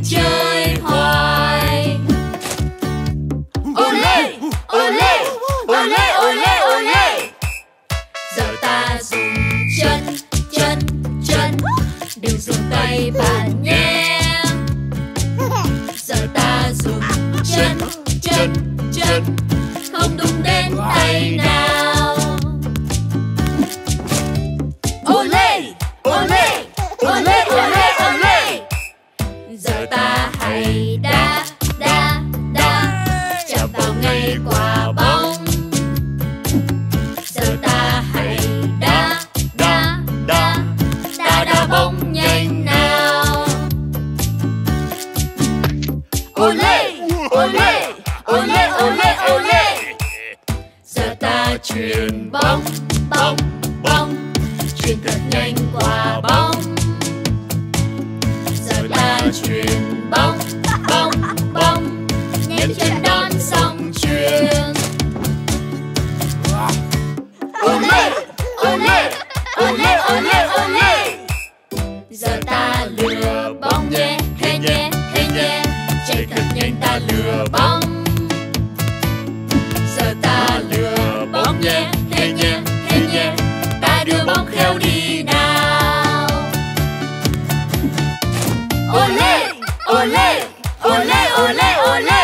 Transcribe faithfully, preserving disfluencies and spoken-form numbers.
chơi hoài. Olé, olé, olé, olé, olé. Giờ ta dùng chân, chân, chân, đừng dùng tay bạn nhé. Giờ ta dùng chân, chân, chân, không đụng đến tay nào. Olé, olé, olé, olé, olé. Giờ ta hãy đá, đá, đá, chạm vào ngay quả bóng. Giờ ta hãy đá, đá, đá, đá đá bóng nhanh nào. Olé, olé, olé, olé, olé. Giờ ta chuyền bóng, bóng, bóng, chuyền thật nhanh quả bóng. Giờ ta chuyền bóng, bóng, bóng, nhanh chân đón xong chuyền. Olé, olé, olé, olé, olé. Giờ ta lừa bóng nhé, hey nhé, hey nhé, chạy thật nhanh ta lừa bóng. Giờ ta lừa bóng nhé, hey nhé, hey nhé, ta đưa bóng khéo đi nào. Olé, olé, olé, olé, olé.